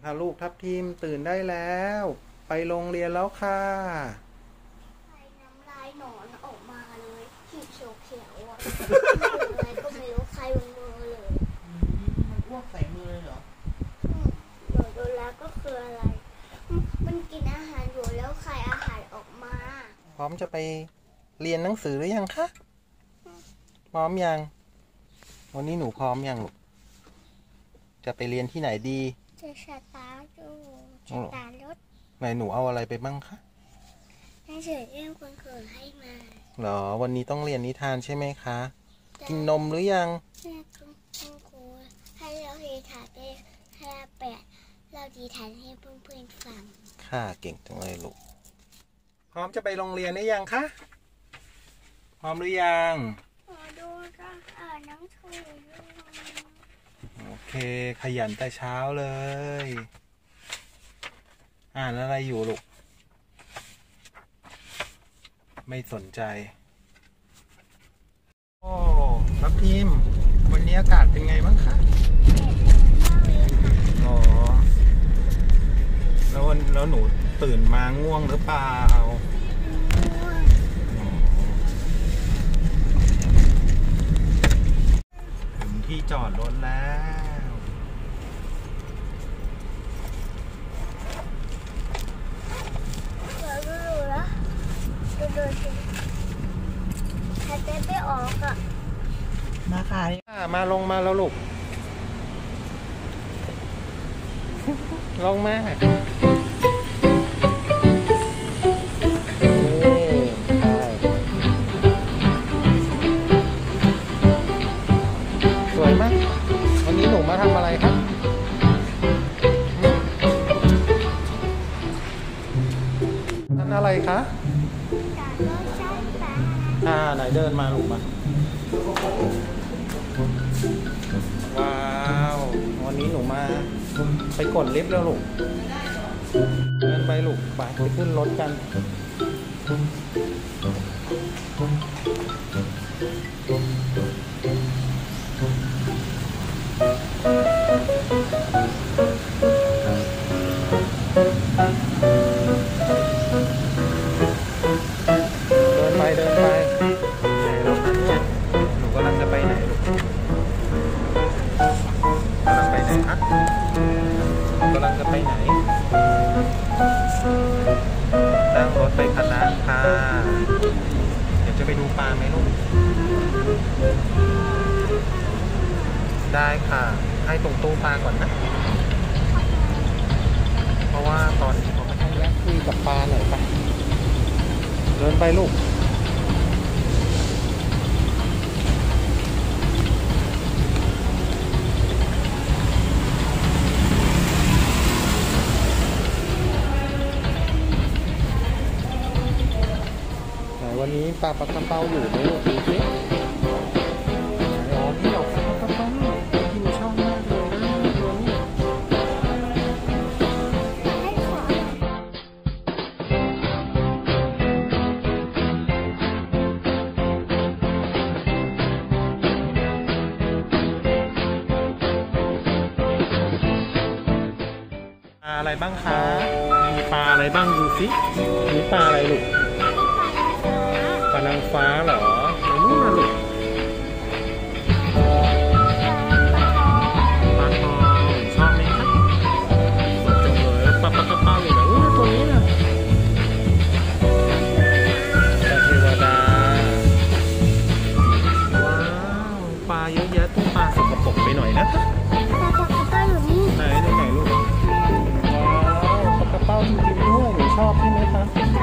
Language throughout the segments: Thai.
ค่ะลูกทับทิมตื่นได้แล้วไปโรงเรียนแล้วค่ะน้ำลายหนอนออกมาเลยขีดเขียวๆอ่ะอะไรก็ไม่รู้ใครบนมือเลยมันอ้วกใส่มือเลยเหรอหนูดูแล้วก็คืออะไรมันกินอาหารอยู่แล้วใครอาหารออกมาพร้อมจะไปเรียนหนังสือหรือยังคะพร้อมยังวันนี้หนูพร้อมยังลูกจะไปเรียนที่ไหนดีจะสตาร์ทดูสตาร์ทรถไหนหนูเอาอะไรไปบ้างคะหนังสือเรื่องคนเขินให้มาหรอวันนี้ต้องเรียนนิทานใช่ไหมคะกินนมหรือยังคุณครูให้เราดีฐานได้ให้เราแปะเราดีฐานให้เพื่อนๆฟังค่ะเก่งจังเลยลูกพร้อมจะไปโรงเรียนหรือยังคะพร้อมหรือยังดูจะอ่านหนังสือโอเคขยันแต่เช้าเลยอ่านอะไรอยู่ลูกไม่สนใจโอ้ทับทิมวันนี้อากาศเป็นไงบ้างคะอ๋อแล้วหนูตื่นมาง่วงหรือเปล่าถึงที่จอดรถแล้วดูสิหายใจไม่ออกอ่ะมาค่ะมาลงมาแล้วลูกลงมาสวยมากวันนี้หนูมาทำอะไรครับนั่นอะไรคะไหนเดินมาลูกมาว้าววันนี้หนูมาไปกดลิฟต์แล้วลูกเดินไปลูกไปขึ้นรถกันเดินไปไหนแล้วคะเนี่ยหนูกำลังจะไปไหนลูกกำลังไปไหนคะกำลังจะไปไหนนั่งรถไปคณะค่ะเดี๋ยวจะไปดูปลาไหมลูกได้ค่ะให้ตรงตู้ปลาก่อนนะเพราะว่าตอนนี้เขาไม่ให้แวะคุยกับปลาหน่อยไปเดินไปลูกวันนี้ปลากระเป๋าอยู่ไหมลูกดูสิอ๋อนี่ออกปลากระเป๋ากินช่องมากเลยนะตัวนี้ปลาอะไรบ้างคะมีปลาอะไรบ้างดูสิมีปลาอะไรลูกปลานางฟ้าเหรอไหนนู่นน่ะลูกปลาทองชอบไหมครับสวยจังเลยปลากระเป๋าอยู่ไหนตัวนี้น่ะปลาเทวดาว้าวปลาเยอะแยะตู้ปลาสกปรกไปหน่อยนะปลากระเป๋าอยู่นี่ไหนลูกว้าวปลากระเป๋าจริงๆด้วยหนูชอบใช่ไหมคะ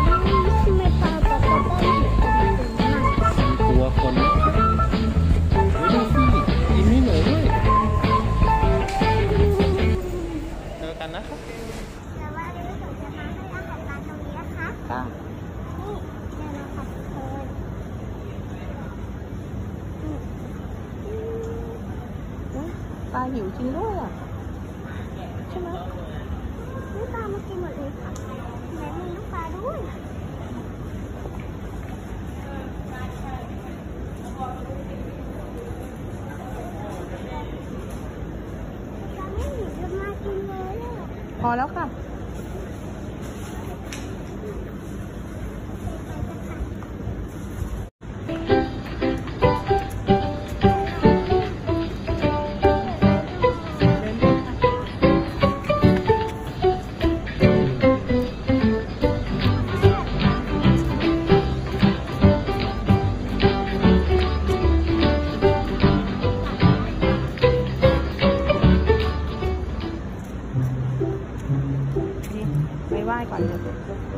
ตัวคนดูสิกินให้หนูด้วยเจอกันนะครับแต่ว่าเดี๋ยวผมจะมาให้อาหารปลาตรงนี้นะคะค่ะนี่เดี๋ยวเราขับเพลินปลาหิวจริงด้วยอ่ะใช่ไหมนี่ปลามากินหมดเลยค่ะไหนมีลูกปลาด้วยปลาไม่หิวจะมากินเลยอ่ะพอแล้วค่ะไปไหว้ก่อนเลย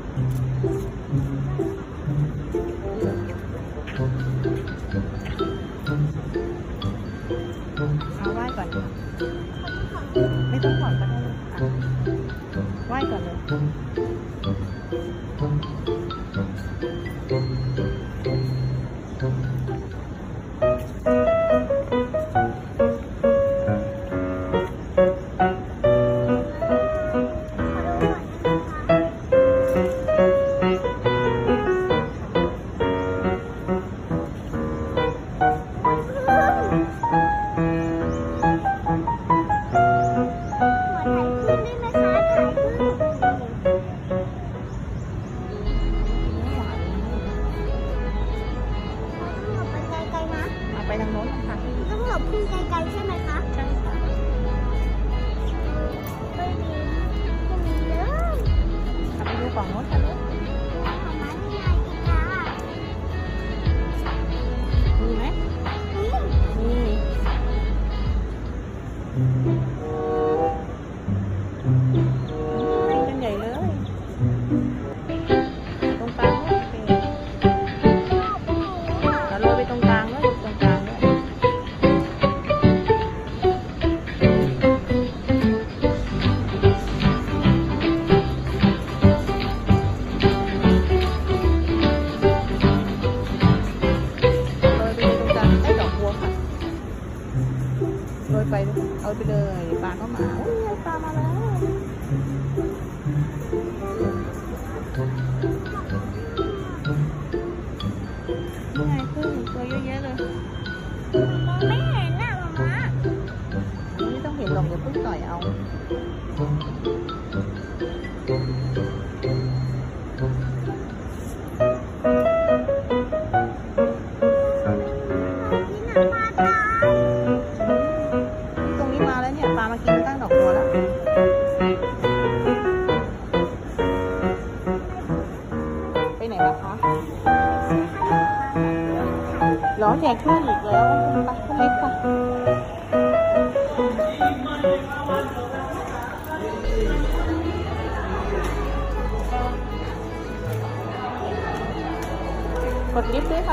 เอาไหว้ก่อนค่ะไม่ต้องถอดก็ได้เลยไหว้ก่อนเลยไปทางโน้นค่ะต้องหลบพุ่งไกลๆใช่ไหมคะใช่ค่ะไม่มีเลยเอาไปดูฝั่งโน้นค่ะลูกของมันมีอะไรอีกอ่ะมีไหมนี่มีเป็นใหญ่เลยตรงกลางด้วยแล้วโรยไปตรงกลางด้วยตรงกลางด้วยโรยไปเอาไปเลยปลาก็มาโอ้ยปลามาแล้วนี่ไงพึ่งตัวเยอะแยะเลยมองไม่เห็นน่ะมาม่าอันนี้ไม่ต้องเห็นหรอกเดี๋ยวพึ่งต่อยเอาตรงนี้มาแล้วเนี่ยปลามากินตั้งดอกบัวแล้วไปไหนล่ะคะล้อแจกขึ้นอีกแล้วไปขึ้นเล็กค่ะกดลิฟต์ด้วยค่ะ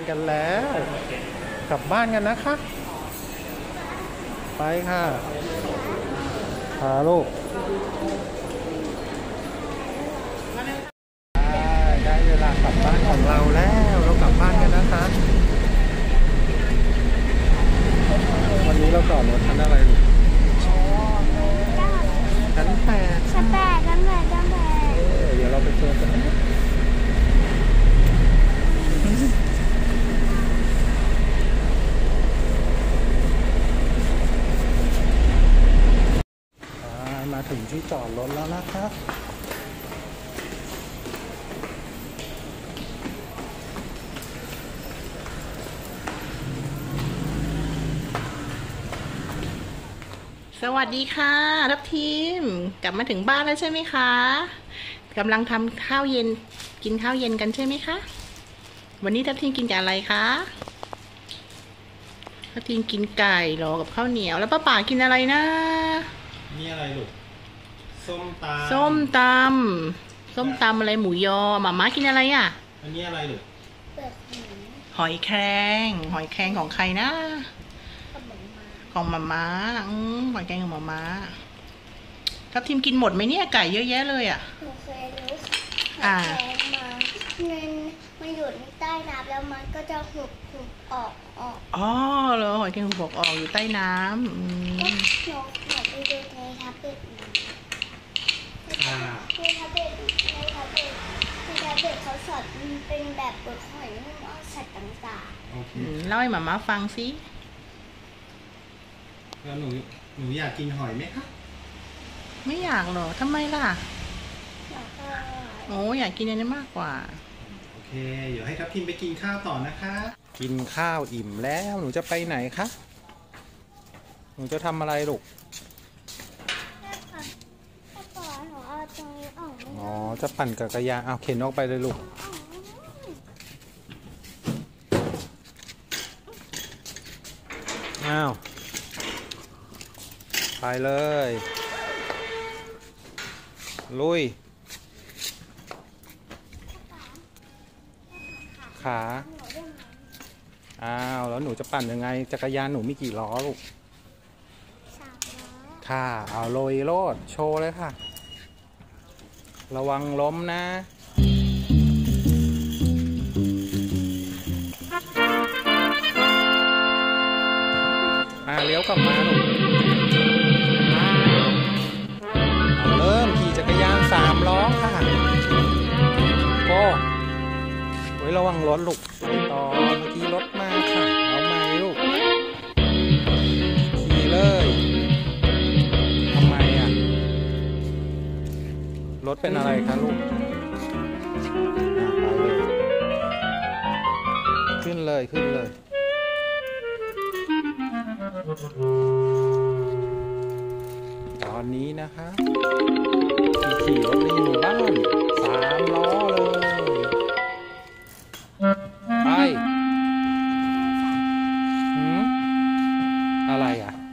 กันแล้วกลับบ้านกันนะคะไปค่ะพาลูกได้เวลากลับบ้านของเราแล้วเรากลับบ้านกันนะคะวันนี้เราต่อรถชั้นอะไรลูกชั้น8เดี๋ยวเราไปเจอกันนะมาถึงที่จอดรถแล้วนะครับสวัสดีค่ะทัพทีมกลับมาถึงบ้านแล้วใช่ไหมคะกำลังทำข้าวเย็นกินข้าวเย็นกันใช่ไหมคะวันนี้ทัพทีมกินกับอะไรคะทัพทีมกินไก่หรอกับข้าวเหนียวแล้วป้าป๋ากินอะไรนะนี่อะไรลูกส้มตำส้มตำอะไรหมูยอหม่าม้ากินอะไรอ่ะอันนี้อะไรลูกหอยแครงของใครนะของหม่าม้าหอยแครงของหม่าม้าทัพทีมกินหมดไหมเนี่ยไก่เยอะแยะเลยอ่ะหนูเคยรู้หอยแครงมันอยู่ใต้น้ำแล้วมันก็จะหุบออกอ๋อเหรอหอยแครงหุบออกอยู่ใต้น้ำหนูไปดูในแท็บเล็ตเขาสอนเป็นแบบเปิดหอยนุ่มเอาสัตว์ต่างๆเล่าให้หม่าม้าฟังสิแล้วหนูอยากกินหอยไหมคะไม่อยากหรอทำไมล่ะโอ้อยากกินอันนี้มากกว่าโอเคเดี๋ยวให้ทัพทิมไปกินข้าวต่อนะคะกินข้าวอิ่มแล้วหนูจะไปไหนคะหนูจะทำอะไรลูกอ๋อจะปั่นจักรยานเอาเข็นออกไปเลยลูกอ้าวไปเลยลุยขาอ้าวแล้วหนูจะปั่นยังไงจักรยานหนูมีกี่ล้อลูก 3 ล้อค่ะเอาโรยโลดโชว์เลยค่ะระวังล้มนะเลี้ยวกลับมาลูกเริ่มขี่จักรยาน3 ล้อค่ะโอ้ไว้ระวังรถลูกต่อเมื่อกี้รถมาค่ะเอาใหม่ลูกขี่เลยทำไมอ่ะรถเป็นอะไรคะลูกไปเลยขึ้นเลยตอนนี้นะคะขี่รถในหมู่บ้าน3 ล้อเลยไปอะไรอ่ะ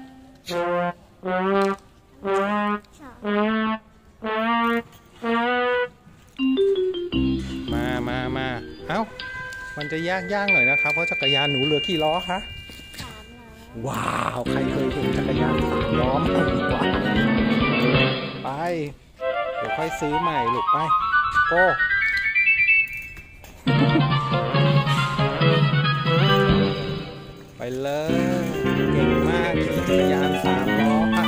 มาเอ้ามันจะยากหน่อยนะครับเพราะจักรยานหนูเหลือกี่ล้อคะ 3 ล้อว้าวใครเคยเห็นจักรยาน3 ล้อมากดีกว่าไปเดี๋ยวค่อยซื้อใหม่ลูกไปโก้ไปเลยเก่งมากขี่จักรยาน3 ล้อค่ะ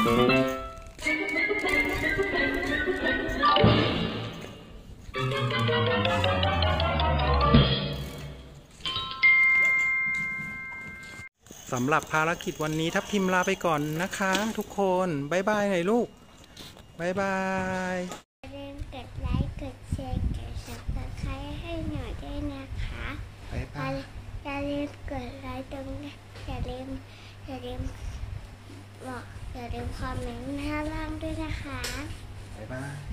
สำหรับภารกิจวันนี้ทัพทิมลาไปก่อนนะคะทุกคนบ๊ายบายหน่อยลูกบ๊ายบายอย่าลืมกดไลค์กดแชร์กด Subscribe ให้หน่อยด้วยนะคะอย่าลืมกดไลค์ตรงนี้อย่าลืมคอมเมนต์ข้างล่างด้วยนะคะบ๊ายบาย